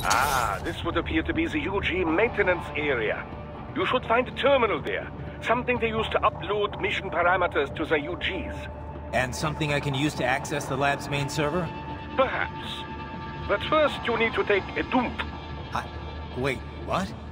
Ah, this would appear to be the UG maintenance area. You should find a terminal there. Something they use to upload mission parameters to the UGs. And something I can use to access the lab's main server? Perhaps. But first you need to take a dump. Wait, what?